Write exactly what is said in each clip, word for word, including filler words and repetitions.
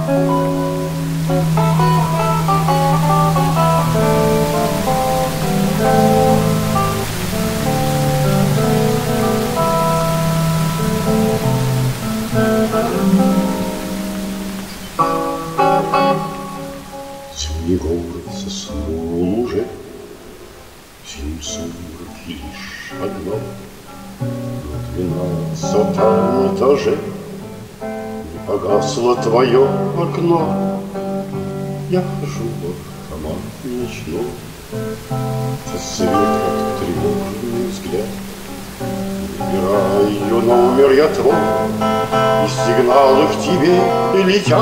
Зимний город заснул уже, в синем сумраке лишь одно. На двенадцатом этаже не погасло твое окно. Я хожу в автомат ночной, свет как тревожный взгляд. Набираю номер я твой, и сигналы к тебе летят.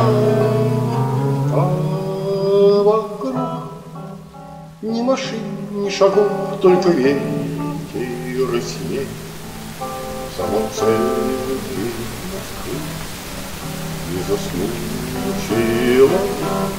А вокруг ни машин, ни шагов, только ветер и снег. В самом центре Москвы не заснул человек.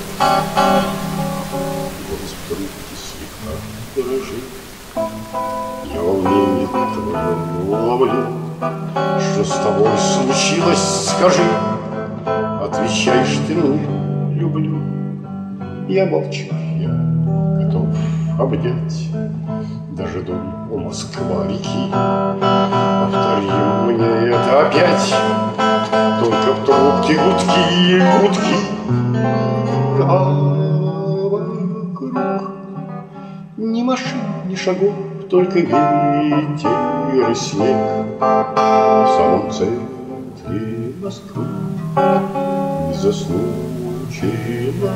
Голос вдруг слегка дрожит. Я волнение твое ловлю. Что с тобой случилось, скажи? Отвечаешь ты мне: люблю. Я молчу, я готов обнять даже дом у Москва-реки. Повтори мне это опять, только в трубке гудки, гудки. А вокруг ни машин, ни шагов, только ветер и снег. В самом центре Москвы не заснул человек.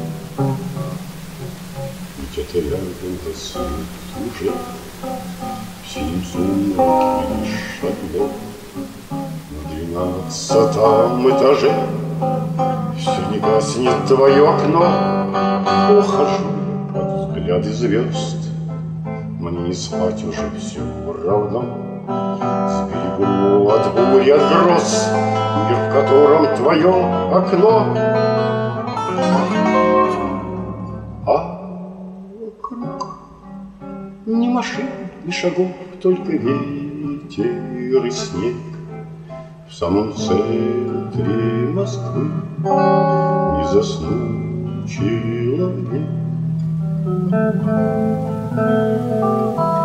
Где-то рядом засыпет уже в синем сумраке лишь одно. На двенадцатом этаже все не гаснет твое окно. Ухожу под взгляды звезд, мне не спать уже все равно. Сберегу от бури, от гроз мир, в котором твое окно. А вокруг ни машин, ни шагов, только ветер и снег. В самом центре Москвы не заснул человек.